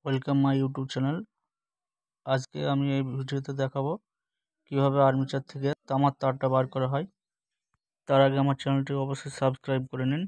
Welcome my YouTube channel. আজকে আমি এই ভিডিওতে দেখাবো কিভাবে আর্মেচার থেকে তামার তারটা বার করা হয়। তার আগে আমার চ্যানেলটি অবশ্যই সাবস্ক্রাইব করে নিন।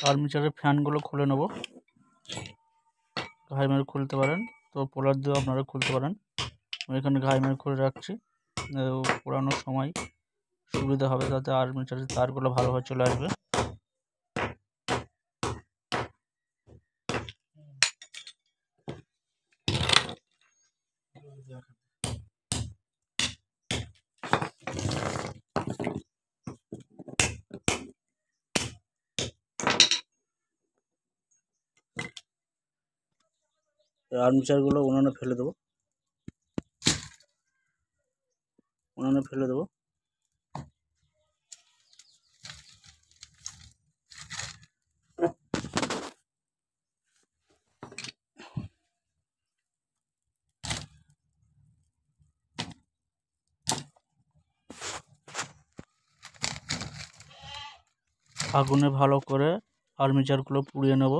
আর্মিচারের ফ্যানগুলো খুলে নেব। ঘাই মেরে খুলতে পারেন, তো পোলার দিয়েও আপনারা খুলতে পারেন। আমি এখানে ঘাই মেরে খুলে রাখছি, পোড়ানোর সময় সুবিধা হবে, যাতে আর্মিচারের তারগুলো ভালোভাবে চলে আসবে। আর্মিচারগুলো উনানে ফেলে দেবো, আগুনে ভালো করে আর্মিচারগুলো পুড়িয়ে নেব,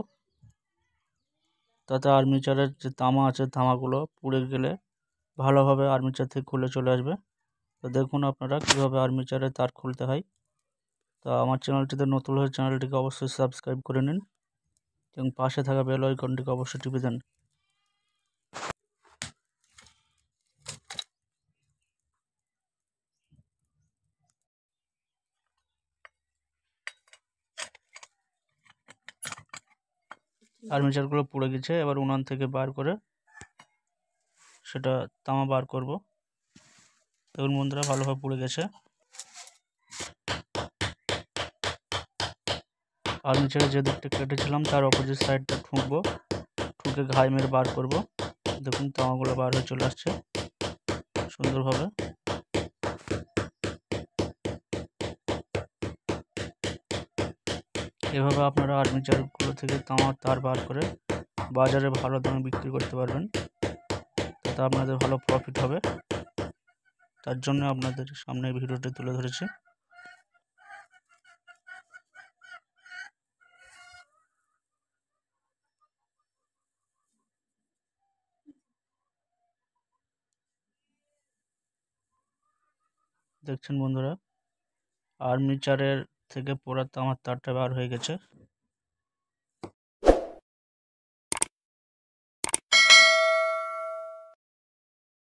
তাতে আর্মিচারের যে তামা আছে তামাগুলো পুড়ে গেলে ভালোভাবে আর্মিচার থেকে খুলে চলে আসবে। তো দেখুন আপনারা কীভাবে আর্মিচারের তার খুলতে হয়। তা আমার চ্যানেলটিতে নতুন হয়ে চ্যানেলটিকে অবশ্যই সাবস্ক্রাইব করে নিন এবং পাশে থাকা বেল আইকনটিকে অবশ্যই টিপে দেন। আর্মিচারগুলো পুড়ে গেছে, এবার উনান থেকে বার করে সেটা তামা বার করব। দেখুন বন্ধুরা, ভালোভাবে পুড়ে গেছে। আর্মিচারে যে দিকটা কেটেছিলাম তার অপোজিট সাইডটা ঠুকবো, ঠুকে ঘাই মেরে বার করব। দেখুন তামাগুলো বার হয়ে চলে আসছে সুন্দরভাবে। এভাবে আপনারা আর্মিচারগুলো থেকে তামার তার বার করে বাজারে ভালো দামে বিক্রি করতে পারবেন, তাতে আপনাদের ভালো প্রফিট হবে। তার জন্য আপনাদের সামনে ভিডিওটি তুলে ধরেছি। দেখছেন বন্ধুরা, আর্মিচারের থেকে পোড়া তামার তারটা বার হয়ে গেছে।